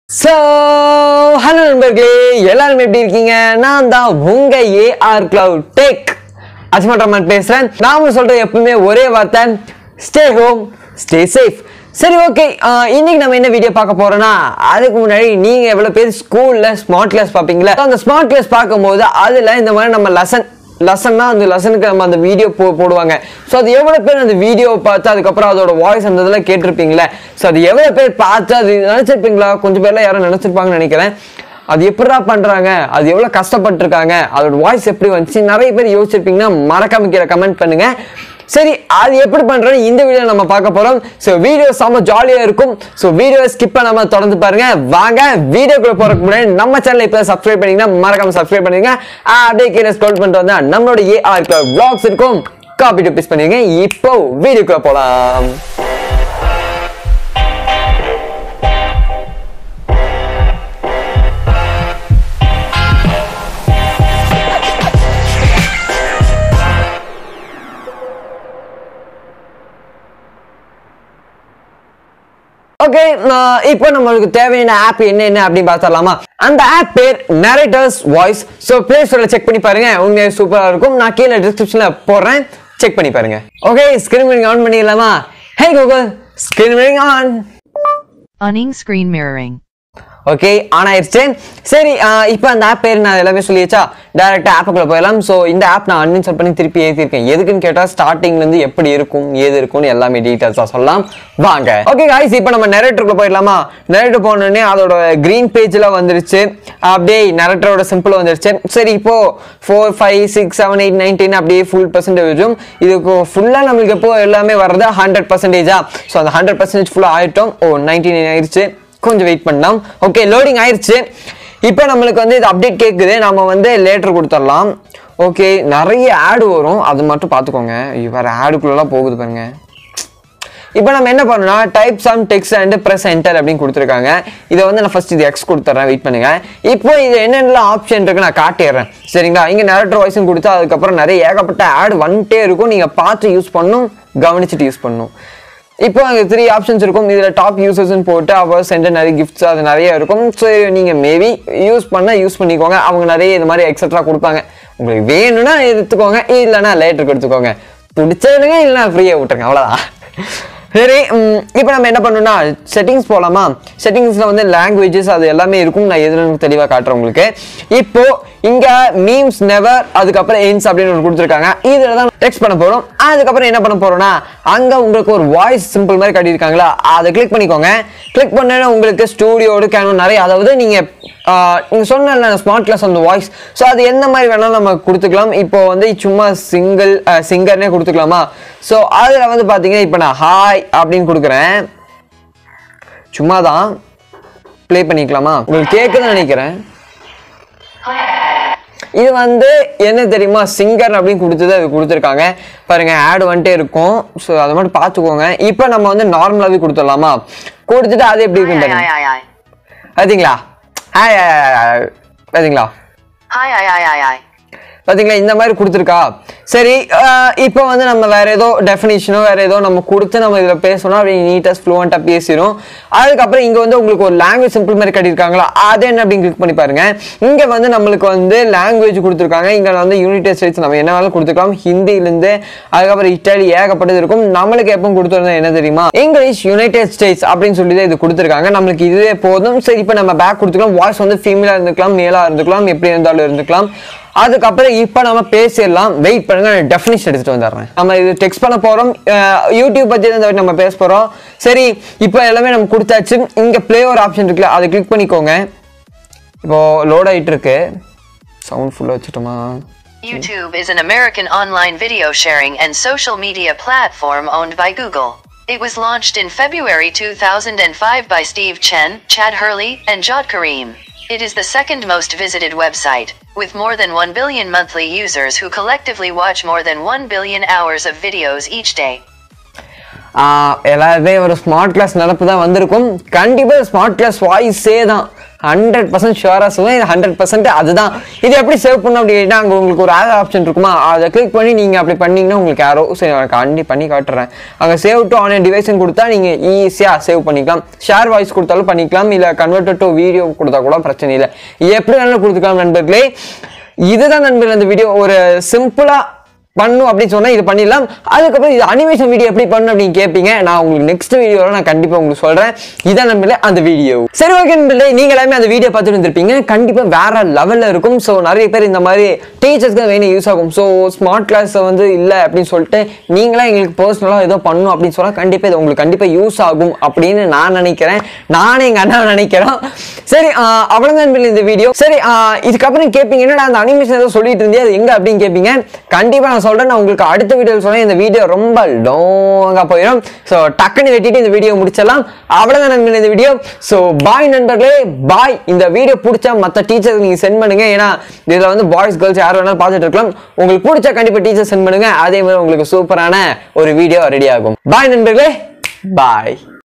So, hello நண்பர்களே, எல்லாரும் எப்படி இருக்கீங்க? நான் தான் உங்க AR Cloud Tech அஜ்மத்ரமன் பேசுறேன். நாம சொல்றது எப்பவுமே ஒரே வார்த்தை, stay home, stay safe. சரி, ஓகே, இன்னைக்கு நம்ம என்ன வீடியோ பார்க்க போறோம்னா, அதுக்கு முன்னாடி நீங்க எவ்வளவு பேர் ஸ்கூல்ல ஸ்மார்ட் கிளாஸ் பாப்பீங்களா? அந்த ஸ்மார்ட் கிளாஸ் பார்க்கும்போது அதுல இந்த மாதிரி நம்ம லெசன்னா அந்த லெசனுக்கு நம்ம அந்த வீடியோ போடுவாங்க. ஸோ அது எவ்வளோ பேர் அந்த வீடியோ பார்த்து அதுக்கப்புறம் அதோட வாய்ஸ் அந்த இதெல்லாம் கேட்டிருப்பீங்களே. ஸோ அது எவ்வளோ பேர் பார்த்து அது நினச்சிருப்பீங்களா? கொஞ்சம் பேர்லாம் யாரும் நினச்சிருப்பாங்கன்னு நினைக்கிறேன். அது எப்படா பண்ணுறாங்க, அது எவ்வளோ கஷ்டப்பட்டுருக்காங்க, அதோட வாய்ஸ் எப்படி வந்துச்சு, நிறைய பேர் யோசிச்சிருப்பீங்கன்னா மறக்காம கீழே கமெண்ட் பண்ணுங்க. சரி, அது எப்படி பண்றோம்னு இந்த வீடியோ நம்ம பார்க்க போறோம். சோ வீடியோ செம ஜாலியா இருக்கும். சோ வீடியோ ஸ்கிப் பண்ணாம தொடர்ந்து பாருங்க. வாங்க வீடியோக்குள்ள போறதுக்கு முன்னாடி நம்ம சேனலை இப்ப சப்ஸ்கிரைப் பண்ணீங்கன்னா மறக்காம சப்ஸ்கிரைப் பண்ணுங்க. அப்படியே கீழே ஸ்க்ரோல் பண்ணிட்டு வந்தா நம்மளோட AR Cloud vlogs இருக்கும், காப்பி டு பேஸ்ட் பண்ணுங்க. இப்போ வீடியோக்குள்ள போலாம். ஓகே, இப்போ நம்மளுக்கு தேவையான ஆப் என்ன அப்படின்னு பார்த்தலாமா? அந்த ஆப் பேர் நரேட்டர்ஸ் வாய்ஸ். ஸோ பிளே ஸ்டோர்ல செக் பண்ணி பாருங்க, உண்மையாக சூப்பரா இருக்கும். நான் கீழே டிஸ்கிரிப்ஷன்ல போடுறேன், செக் பண்ணி பாருங்க. ஓகே, ஸ்கிரீன் மிரரிங் ஆன் பண்ணிடலாமா? Hey Google, screen mirroring on. Owning screen mirroring. Okay, on ஆயிடுச்சு. சரி, இப்போ அந்த ஆப் பேர் நான் எல்லாமே சொல்லியாச்சா? டைரக்டா ஆப்புக்குள்ள போயிடலாம். ஸோ இந்த ஆப் நான் அன்இன்ஸ்டால் பண்ணி திருப்பி ஏற்றிருக்கேன். எதுக்குன்னு கேட்டால் ஸ்டார்டிங்ல இருந்து எப்படி இருக்கும் ஏது இருக்கும்னு எல்லாமே டீட்டெயில்ஸாக சொல்லலாம். வாங்க. ஓகே காய்ஸ், இப்போ நம்ம நரேட்டருக்குள்ள போயிடலாமா? நரேட்டர் போனோடனே அதோட கிரீன் பேஜ்ல வந்துருச்சு, அப்படியே நரேட்டரோட சிம்பிள் வந்துருச்சு. சரி, இப்போ 4, 5, 6, 7, 8, 9, 10 அப்படியே ஃபுல் பர்சன்டேஜும் இதுக்கு ஃபுல்லா நம்மளுக்கு எப்போ எல்லாமே வர்றது 100%. ஸோ அந்த 100% ஃபுல்லா ஆயிட்டோம். 99 ஆயிடுச்சு. கொஞ்சம் வெயிட் பண்ணலாம். ஓகே, லோடிங் ஆயிடுச்சு. இப்போ நம்மளுக்கு வந்து இது அப்டேட் கேட்குது. நம்ம வந்து லேட்டர் கொடுத்துடலாம். ஓகே, நிறைய ஆடு வரும், அது மட்டும் பார்த்துக்கோங்க. வேற ஆடுக்குள்ளலாம் போகுது பாருங்க. இப்போ நம்ம என்ன பண்ணோம்னா, type some text and press enter அப்படின்னு கொடுத்துருக்காங்க. இதை வந்து நான் ஃபர்ஸ்ட் இது எக்ஸ் கொடுத்துட்றேன், வெயிட் பண்ணுங்க. இப்போ இது என்னென்னலாம் ஆப்ஷன் இருக்கு நான் காட்டிடுறேன், சரிங்களா? இங்கே நரேட்டர் வாய்ஸும் கொடுத்தா அதுக்கப்புறம் நிறைய ஏகப்பட்ட ஆடு வந்துட்டே இருக்கும். நீங்கள் பார்த்து யூஸ் பண்ணணும், கவனிச்சுட்டு யூஸ் பண்ணணும். இப்போ அங்கே 3 ஆப்ஷன்ஸ் இருக்கும். இதில் டாப் யூசர்ஸ்ன்னு போட்டு அவர் சென்டர் நிறைய கிஃப்ட்ஸ் அது நிறைய இருக்கும். ஸோ நீங்கள் மேபி யூஸ் பண்ணிக்கோங்க. அவங்க நிறைய இது மாதிரி எக்ஸட்ரா கொடுப்பாங்க. உங்களுக்கு வேணும்னா எடுத்துக்கோங்க, இல்லைன்னா லேட்டருக்கு எடுத்துக்கோங்க. பிடிச்சதுங்க, இல்லைனா ஃப்ரீயாக விட்டுருங்க, அவ்வளோதான். சரி, இப்போ நம்ம என்ன பண்ணணும்னா செட்டிங்ஸ் போகலாமா? செட்டிங்ஸில் வந்து லாங்குவேஜஸ் அது எல்லாமே இருக்கும். நான் எதுன்னு தெளிவாக காட்டுறேன் உங்களுக்கு. இப்போ இங்கே மீம்ஸ் நெவர் அதுக்கப்புறம் எயின்ஸ் அப்படின்னு ஒன்று கொடுத்துருக்காங்க. இதில் தான் டெக்ஸ்ட் பண்ண போகிறோம். அதுக்கப்புறம் என்ன பண்ண போகிறோம்னா, அங்கே உங்களுக்கு ஒரு வாய்ஸ் சிம்பிள் மாதிரி காட்டியிருக்காங்களா, அதை கிளிக் பண்ணிக்கோங்க. கிளிக் பண்ணா உங்களுக்கு ஸ்டூடியோடு கேனும் நிறைய, அதாவது நீங்கள் சொன்ன ஸ்மார்ட் கிளாஸ் அந்த வாய்ஸ். ஸோ அது எந்த மாதிரி வேணாலும் நம்ம கொடுத்துக்கலாம். இப்போ வந்து சும்மா சிங்கர்னே கொடுத்துக்கலாமா? ஸோ அதில் வந்து பார்த்தீங்கன்னா இப்போ நான் ஹாய் அப்படின்னு கொடுக்குறேன். சும்மா தான் ப்ளே பண்ணிக்கலாமா? உங்களுக்கு கேட்குதுன்னு நினைக்கிறேன். இது வந்து என்ன தெரியுமா, சிங்கர் அப்படின்னு கொடுத்தது அது கொடுத்துருக்காங்க பாருங்க. ஆடு வந்துட்டே இருக்கும். ஸோ அதை மட்டும் பார்த்துக்கோங்க. இப்போ நம்ம வந்து நார்மலாகவே கொடுத்துடலாமா? கொடுத்துட்டு அது எப்படி இருக்குன்னு பார்த்தீங்களா? பார்த்தீங்களா பார்த்தீங்களா, இந்த மாதிரி கொடுத்துருக்கா. சரி, இப்போ வந்து நம்ம வேற ஏதோ டெஃபினிஷனோ வேற ஏதோ நம்ம கொடுத்து நம்ம இதில் பேசணும், அப்படி நீட்டாக ஃப்ளூவெண்ட்டாக பேசிடும். அதுக்கப்புறம் இங்கே வந்து உங்களுக்கு ஒரு லாங்குவேஜ் சிம்பிள் மாதிரி கட்டியிருக்காங்களா, அது என்ன அப்படின்னு கிளிக் பண்ணி பாருங்க. இங்கே வந்து நம்மளுக்கு வந்து லாங்குவேஜ் கொடுத்துருக்காங்க. இங்கே வந்து யுனைடெட் ஸ்டேட்ஸ் நம்ம என்ன வேணாலும் கொடுத்துக்கலாம். ஹிந்திலேருந்து அதுக்கப்புறம் இட்டாலி ஏகப்பட்டது இருக்கும். நம்மளுக்கு எப்போ கொடுத்துருந்தா என்ன தெரியுமா, இங்கிலீஷ் யுனைடெட் ஸ்டேட்ஸ் அப்படின்னு சொல்லி தான் இது கொடுத்துருக்காங்க. நம்மளுக்கு இதுவே போதும். சரி, இப்போ நம்ம பேக் கொடுத்துக்கலாம். வாய்ஸ் வந்து ஃபீமேலாக இருந்துக்கலாம், மேலாக இருந்துக்கலாம், எப்படி இருந்தாலும் இருந்துக்கலாம். அதுக்கப்புறம் இப்போ நம்ம பேசிடலாம். வெயிட் பண்ணுங்க, நான் டெஃபினிஷன் எடுத்துட்டு வந்துடுறேன். நம்ம இது டெக்ஸ்ட் பண்ண போறோம், யூடியூப் பத்தி தான் நம்ம பேச போறோம். சரி, இப்போ எல்லாமே நம்ம கொடுத்தாச்சு. இங்க பிளே ஒரு ஆப்ஷன் இருக்குல்ல, அதை கிளிக் பண்ணிக்கோங்க. இப்போ லோட் ஆயிட்டு இருக்கு. சவுண்ட் ஃபுல்லா வச்சுட்டோமா? YouTube is an American online video sharing and social media platform owned by Google. It was launched in February 2005 by Steve Chen, Chad Hurley, and Jod Karim. It is the second most visited website, with more than 1 billion monthly users who collectively watch more than 1 billion hours of videos each day. எல்லாருமே ஒரு smart class நடப்பு தான் வந்திருக்கும். கண்டிப்பாக smart class வாய்ஸே தான். 100% ஷுவராக சொல்லுவேன். இது 100% அதுதான். இது எப்படி சேவ் பண்ணணும் அப்படின்னா, அங்கே உங்களுக்கு ஒரு ஆரோ ஆப்ஷன் இருக்குமா, அதை கிளிக் பண்ணி நீங்கள் அப்படி பண்ணிங்கன்னா உங்களுக்கு ஆரோ. சரி, நான் பண்ணி காட்டுறேன். அங்கே சேவ் டு ஆன் டிவைஸ்ன்னு கொடுத்தா நீங்கள் ஈஸியாக சேவ் பண்ணிக்கலாம். ஷேர் வாய்ஸ் கொடுத்தாலும் பண்ணிக்கலாம், இல்லை கன்வெர்ட் டு வீடியோ கொடுத்தா கூட பிரச்சனை இல்லை. எப்படி வேணாலும் கொடுத்துக்கலாம் நண்பர்களே. இதுதான் நண்பர்கள் இந்த வீடியோ. ஒரு சிம்பிளாக பண்ணும் அப்படின்னு சொன்னா இது பண்ணிடலாம். அதுக்கப்புறம் இது அனிமேஷன் வீடியோ எப்படி பண்ணணும் அப்படின்னு கேட்பீங்க. நான் உங்களுக்கு நெக்ஸ்ட் வீடியோவில் நான் கண்டிப்பாக உங்களுக்கு சொல்றேன். இதான் நண்பர்களே அந்த வீடியோ. சரி, ஓகே நண்பர்களே, நீங்க எல்லாமே அந்த வீடியோ பார்த்துட்டு இருந்திருப்பீங்க. கண்டிப்பா வேற லெவல்ல இருக்கும். ஸோ நிறைய பேர் இந்த மாதிரி டீச்சர்ஸ்க்கு வேணும் யூஸ் ஆகும். ஸோ ஸ்மார்ட் கிளாஸ் வந்து இல்லை அப்படின்னு சொல்லிட்டு நீங்களா எங்களுக்கு பர்சனலாக ஏதோ பண்ணணும் அப்படின்னு சொன்னா கண்டிப்பாக இது உங்களுக்கு கண்டிப்பாக யூஸ் ஆகும் அப்படின்னு நான் நினைக்கிறேன். நானே எங்க அண்ணா நினைக்கிறேன். சரி, அவ்வளவுதான் நண்பர்களே இந்த வீடியோ. சரி, இதுக்கப்புறம் கேட்பீங்க என்னடா அந்த அனிமேஷன் ஏதோ சொல்லிட்டு இருந்தே அது எங்க அப்படின்னு கேட்பீங்க. கண்டிப்பா நான் சொல்றேன். நான் உங்களுக்கு அடுத்த வீடியோவில் சொன்னேன். இந்த வீடியோ ரொம்ப லாங்கா போயிடும். ஸோ டக்குன்னு வெட்டிட்டு இந்த வீடியோ முடிச்சிடலாம். அவ்வளவுதான் நண்பர்களே இந்த வீடியோ. ஸோ பாய் நண்பர்களே, பாய். இந்த வீடியோ பிடிச்சா மற்ற டீச்சருக்கு நீங்க சென்ட் பண்ணுங்க. ஏன்னா இதுல வந்து பாய்ஸ் கேர்ள்ஸ் யார் வேணாலும் பார்த்துட்டு இருக்கலாம். உங்களுக்கு பிடிச்சா கண்டிப்பா டீச்சர் சென்ட் பண்ணுங்க. அதே மாதிரி உங்களுக்கு சூப்பரான ஒரு வீடியோ ரெடி ஆகும். பாய் நண்பர்களே, பாய்.